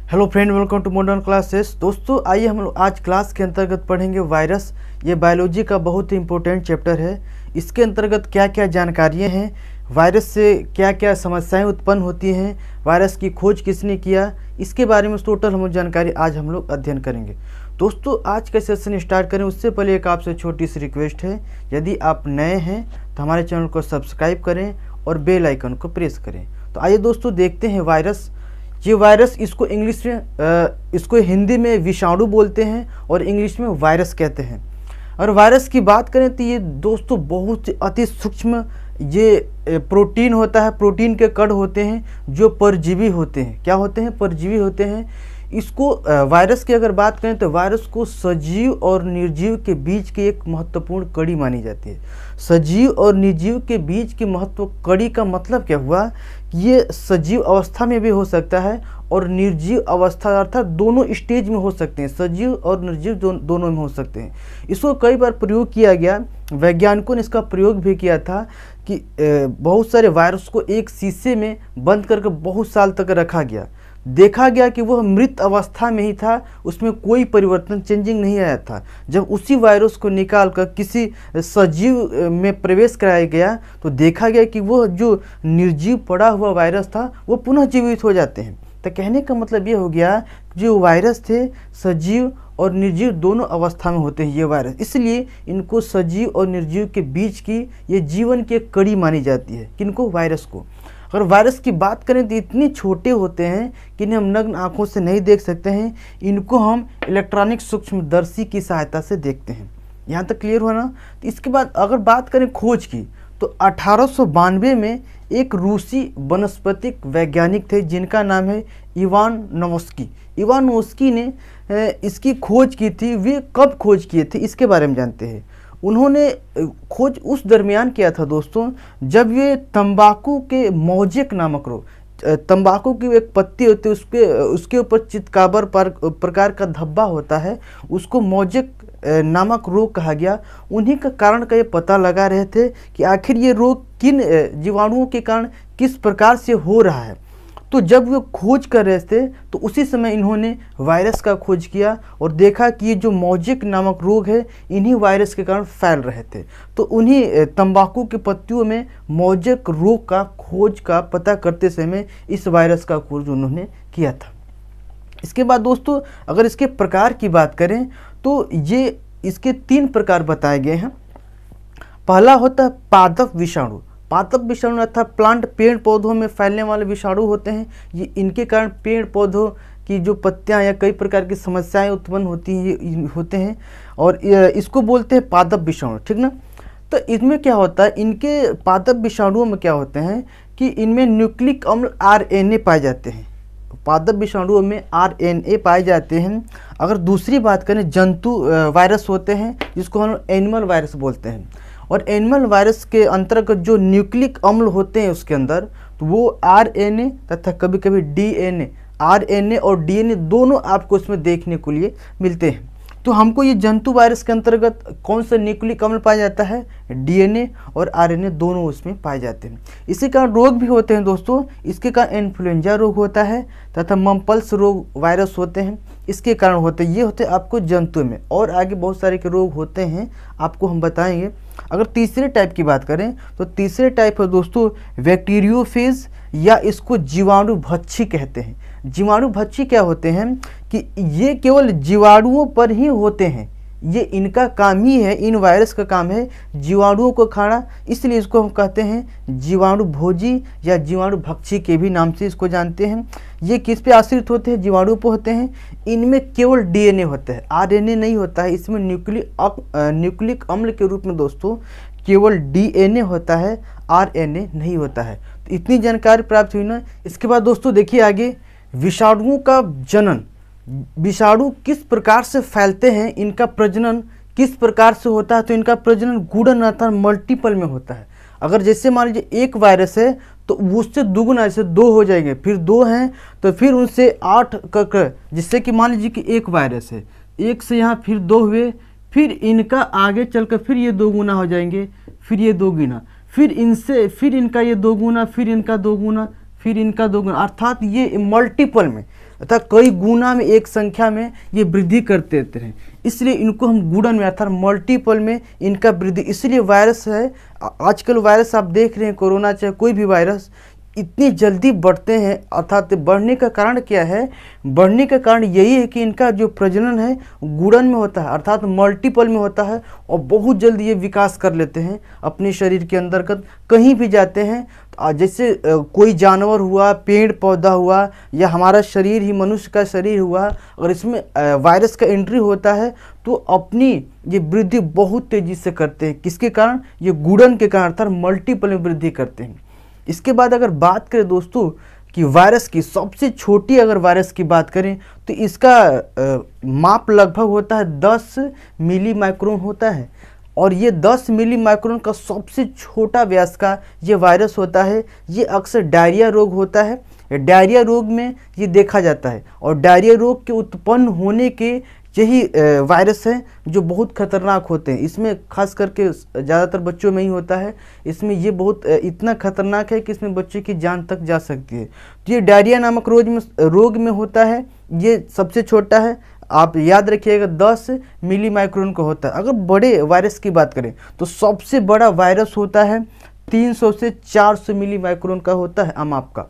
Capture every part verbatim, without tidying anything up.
Hello friend, welcome to modern classes. दोस्तों आइए हम लोग आज क्लास के अंतर्गत पढ़ेंगे वायरस। ये बायोलॉजी का बहुत ही इंपॉर्टेंट चैप्टर है। इसके अंतर्गत क्या क्या जानकारियाँ हैं, वायरस से क्या क्या समस्याएं उत्पन्न होती हैं, वायरस की खोज किसने किया, इसके बारे में टोटल हम जानकारी आज हम लोग अध्ययन करेंगे। दोस्तों आज का सेशन स्टार्ट करें उससे पहले एक आपसे छोटी सी रिक्वेस्ट है, यदि आप नए हैं तो हमारे चैनल को सब्सक्राइब करें और बेल आइकन को प्रेस करें। तो आइए दोस्तों देखते हैं वायरस। ये वायरस, इसको इंग्लिश में आ, इसको हिंदी में विषाणु बोलते हैं और इंग्लिश में वायरस कहते हैं। और वायरस की बात करें तो ये दोस्तों बहुत अति सूक्ष्म ये प्रोटीन होता है, प्रोटीन के कण होते हैं जो परजीवी होते हैं। क्या होते हैं? परजीवी होते हैं। इसको वायरस की अगर बात करें तो वायरस को सजीव और निर्जीव के बीच की एक महत्वपूर्ण कड़ी मानी जाती है। सजीव और निर्जीव के बीच की महत्व कड़ी का मतलब क्या हुआ? ये सजीव अवस्था में भी हो सकता है और निर्जीव अवस्था अर्थात दोनों स्टेज में हो सकते हैं। सजीव और निर्जीव दो, दोनों में हो सकते हैं। इसको कई बार प्रयोग किया गया, वैज्ञानिकों ने इसका प्रयोग भी किया था कि बहुत सारे वायरस को एक शीशे में बंद करके बहुत साल तक रखा गया। देखा गया कि वह मृत अवस्था में ही था, उसमें कोई परिवर्तन चेंजिंग नहीं आया था। जब उसी वायरस को निकालकर किसी सजीव में प्रवेश कराया गया तो देखा गया कि वह जो निर्जीव पड़ा हुआ वायरस था वो पुनः जीवित हो जाते हैं। तो कहने का मतलब ये हो गया जो वायरस थे सजीव और निर्जीव दोनों अवस्था में होते हैं ये वायरस, इसलिए इनको सजीव और निर्जीव के बीच की ये जीवन की एक कड़ी मानी जाती है। किनको? वायरस को। अगर वायरस की बात करें तो इतने छोटे होते हैं कि इन्हें हम नग्न आँखों से नहीं देख सकते हैं, इनको हम इलेक्ट्रॉनिक सूक्ष्मदर्शी की सहायता से देखते हैं। यहाँ तक क्लियर हुआ ना? तो इसके बाद अगर बात करें खोज की तो अठारह सौ बानवे में एक रूसी वनस्पतिक वैज्ञानिक थे जिनका नाम है इवान नवोस्की। इवान नवोस्की ने इसकी खोज की थी। वे कब खोज किए थे इसके बारे में जानते हैं। उन्होंने खोज उस दरमियान किया था दोस्तों जब ये तंबाकू के मोजेक नामक रोग, तंबाकू की एक पत्ती होती है उसके उसके ऊपर चितकाबर प्रकार का धब्बा होता है, उसको मोजेक नामक रोग कहा गया। उन्हीं का कारण का ये पता लगा रहे थे कि आखिर ये रोग किन जीवाणुओं के कारण किस प्रकार से हो रहा है। तो जब वो खोज कर रहे थे तो उसी समय इन्होंने वायरस का खोज किया और देखा कि ये जो मोजेक नामक रोग है इन्हीं वायरस के कारण फैल रहे थे। तो उन्हीं तंबाकू की पत्तियों में मोजेक रोग का खोज का पता करते समय इस वायरस का खोज उन्होंने किया था। इसके बाद दोस्तों अगर इसके प्रकार की बात करें तो ये इसके तीन प्रकार बताए गए हैं। पहला होता है पादप विषाणु। पादप विषाणु अर्थात प्लांट पेड़ पौधों में फैलने वाले विषाणु होते हैं। ये इनके कारण पेड़ पौधों की जो पत्तियां या कई प्रकार की समस्याएं उत्पन्न होती हैं होते हैं और इसको बोलते हैं पादप विषाणु, ठीक ना? तो इसमें क्या होता है, इनके पादप विषाणुओं में क्या होते हैं कि इनमें न्यूक्लिक अम्ल आर एन ए पाए जाते हैं। पादप विषाणुओं में आर एन ए पाए जाते हैं। अगर दूसरी बात करें जंतु वायरस होते हैं जिसको हम एनिमल वायरस बोलते हैं। और एनिमल वायरस के अंतर्गत जो न्यूक्लिक अम्ल होते हैं उसके अंदर तो वो आर एन ए तथा कभी कभी D N A, R N A और डी एन ए दोनों आपको उसमें देखने को लिए मिलते हैं। तो हमको ये जंतु वायरस के अंतर्गत कौन सा न्यूक्लिक अम्ल पाया जाता है? डी एन ए और आर एन ए दोनों उसमें पाए जाते हैं। इसी कारण रोग भी होते हैं दोस्तों। इसके कारण इन्फ्लुएंजा रोग होता है तथा मम्पल्स रोग वायरस होते हैं, इसके कारण होते हैं। ये होते हैं आपको जंतु में, और आगे बहुत सारे के रोग होते हैं आपको हम बताएंगे। अगर तीसरे टाइप की बात करें तो तीसरे टाइप है दोस्तों बैक्टीरियोफेज, या इसको जीवाणु भक्षी कहते हैं। जीवाणु भक्षी क्या होते हैं कि ये केवल जीवाणुओं पर ही होते हैं। ये इनका काम ही है, इन वायरस का काम है जीवाणुओं को खाना, इसलिए इसको हम कहते हैं जीवाणु भोजी या जीवाणु भक्षी के भी नाम से इसको जानते हैं। ये किस पे आश्रित होते हैं? जीवाणु पर होते हैं। इनमें केवल डी एन ए होता है, आर एन ए नहीं होता है। इसमें न्यूक्लिक न्यूक्लिक अम्ल के रूप में दोस्तों केवल डी एन ए होता है, आर एन ए नहीं होता है। तो इतनी जानकारी प्राप्त हुई ना। इसके बाद दोस्तों देखिए आगे विषाणुओं का जनन। विषाणु किस प्रकार से फैलते हैं, इनका प्रजनन किस प्रकार से होता है? तो इनका प्रजनन गुणन अर्थात मल्टीपल में होता है। अगर जैसे मान लीजिए एक वायरस है तो उससे दुगुना, जैसे दो हो जाएंगे, फिर दो हैं तो फिर उनसे आठ कर, जिससे कि मान लीजिए कि एक वायरस है, एक से यहाँ फिर दो हुए, फिर इनका आगे चलकर फिर ये दो गुना हो जाएंगे, फिर ये दो गुना, फिर इनसे फिर इनका ये दो गुना, फिर इनका दो गुना, फिर इनका दो गुना, अर्थात ये मल्टीपल में अतः कई गुना में एक संख्या में ये वृद्धि करते रहते हैं, इसलिए इनको हम गुणन में अर्थात मल्टीपल में इनका वृद्धि, इसलिए वायरस है आजकल वायरस आप देख रहे हैं, कोरोना चाहे कोई भी वायरस इतनी जल्दी बढ़ते हैं। अर्थात बढ़ने का कारण क्या है, बढ़ने का कारण यही है कि इनका जो प्रजनन है गुणन में होता है अर्थात मल्टीपल में होता है और बहुत जल्दी ये विकास कर लेते हैं अपने शरीर के अंतर्गत। कहीं भी जाते हैं जैसे कोई जानवर हुआ, पेड़ पौधा हुआ या हमारा शरीर ही मनुष्य का शरीर हुआ, अगर इसमें वायरस का एंट्री होता है तो अपनी ये वृद्धि बहुत तेज़ी से करते हैं। किसके कारण, ये गुणन के कारण अर्थात मल्टीपल में वृद्धि करते हैं। इसके बाद अगर बात करें दोस्तों कि वायरस की सबसे छोटी अगर वायरस की बात करें तो इसका आ, माप लगभग होता है दस मिली माइक्रोन होता है और ये दस मिली माइक्रोन का सबसे छोटा व्यास का ये वायरस होता है। ये अक्सर डायरिया रोग होता है, डायरिया रोग में ये देखा जाता है और डायरिया रोग के उत्पन्न होने के यही वायरस है जो बहुत खतरनाक होते हैं। इसमें खास करके ज़्यादातर बच्चों में ही होता है। इसमें ये बहुत इतना खतरनाक है कि इसमें बच्चे की जान तक जा सकती है। तो ये डायरिया नामक रोग में रोग में होता है, ये सबसे छोटा है, आप याद रखिएगा दस मिली माइक्रोन का होता है। अगर बड़े वायरस की बात करें तो सबसे बड़ा वायरस होता है तीन सौ से चार सौ मिली माइक्रोन का होता है अमाप का।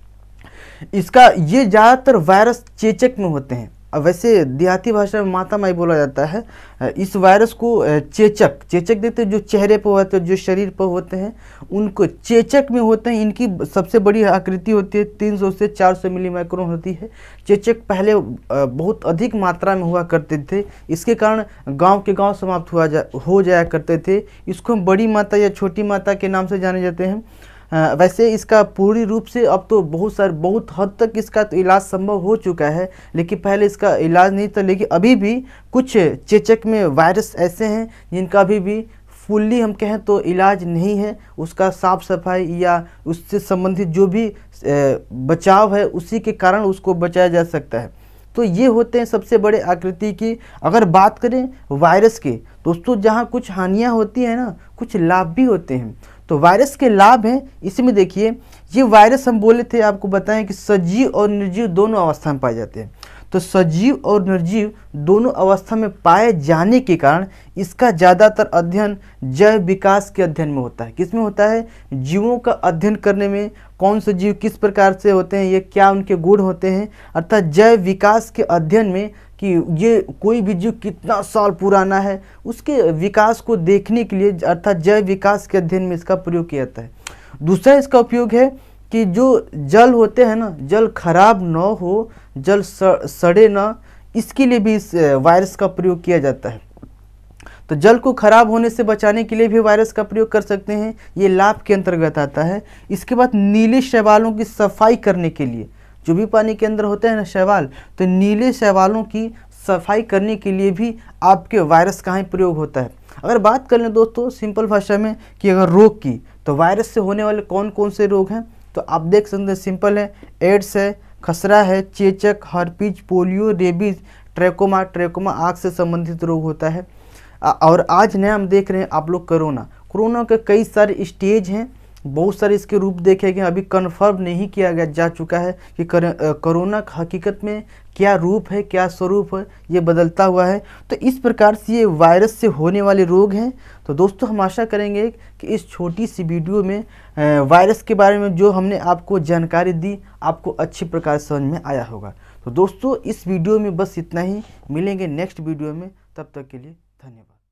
इसका ये ज़्यादातर वायरस चेचक में होते हैं। वैसे देहाती भाषा में माता माई बोला जाता है। इस वायरस को चेचक चेचक देखते हैं जो चेहरे पर होते हैं, जो शरीर पर होते हैं, उनको चेचक में होते हैं। इनकी सबसे बड़ी आकृति होती है तीन सौ से चार सौ मिली माइक्रोन होती है। चेचक पहले बहुत अधिक मात्रा में हुआ करते थे, इसके कारण गांव के गांव समाप्त हुआ जा हो जाया करते थे। इसको हम बड़ी माता या छोटी माता के नाम से जाने जाते हैं। आ, वैसे इसका पूरी रूप से अब तो बहुत सारे बहुत हद तक इसका तो इलाज संभव हो चुका है, लेकिन पहले इसका इलाज नहीं था। लेकिन अभी भी कुछ चेचक में वायरस ऐसे हैं जिनका अभी भी फुल्ली हम कहें तो इलाज नहीं है। उसका साफ सफाई या उससे संबंधित जो भी बचाव है उसी के कारण उसको बचाया जा सकता है। तो ये होते हैं सबसे बड़े आकृति की। अगर बात करें वायरस के दोस्तों, जहाँ कुछ हानियाँ होती हैं ना, कुछ लाभ भी होते हैं। तो वायरस के लाभ हैं, इसमें देखिए ये वायरस हम बोले थे आपको बताएं कि सजीव और निर्जीव दोनों अवस्था में पाए जाते हैं। तो सजीव और निर्जीव दोनों अवस्था में पाए जाने के कारण इसका ज़्यादातर अध्ययन जैव विकास के अध्ययन में होता है। किस में होता है, जीवों का अध्ययन करने में, कौन से जीव किस प्रकार से होते हैं, ये क्या उनके गुण होते हैं, अर्थात जैव विकास के अध्ययन में कि ये कोई भी जीव कितना साल पुराना है उसके विकास को देखने के लिए अर्थात जैव विकास के अध्ययन में इसका प्रयोग किया जाता है। दूसरा इसका उपयोग है कि जो जल होते हैं ना, जल खराब न हो, जल सड़े न, इसके लिए भी इस वायरस का प्रयोग किया जाता है। तो जल को खराब होने से बचाने के लिए भी वायरस का प्रयोग कर सकते हैं, ये लाभ के अंतर्गत आता है। इसके बाद नीले शैवालों की सफाई करने के लिए, जो भी पानी के अंदर होते हैं ना शैवाल, तो नीले शैवालों की सफाई करने के लिए भी आपके वायरस का ही प्रयोग होता है। अगर बात कर लें दोस्तों सिंपल भाषा में कि अगर रोग की, तो वायरस से होने वाले कौन कौन से रोग हैं, तो आप देख सकते हैं सिंपल है, एड्स है, खसरा है, चेचक, herpes, polio, rabies, trachoma trachoma आँख से संबंधित रोग होता है। और आज नया हम देख रहे हैं आप लोग कोरोना कोरोना के कई सारे स्टेज हैं, बहुत सारे इसके रूप देखे गए, अभी कन्फर्म नहीं किया गया जा चुका है कि कोरोना हकीकत में क्या रूप है, क्या स्वरूप है, ये बदलता हुआ है। तो इस प्रकार से ये वायरस से होने वाले रोग हैं। तो दोस्तों हम आशा करेंगे कि इस छोटी सी वीडियो में वायरस के बारे में जो हमने आपको जानकारी दी आपको अच्छी प्रकार समझ में आया होगा। तो दोस्तों इस वीडियो में बस इतना ही, मिलेंगे नेक्स्ट वीडियो में, तब तक के लिए धन्यवाद।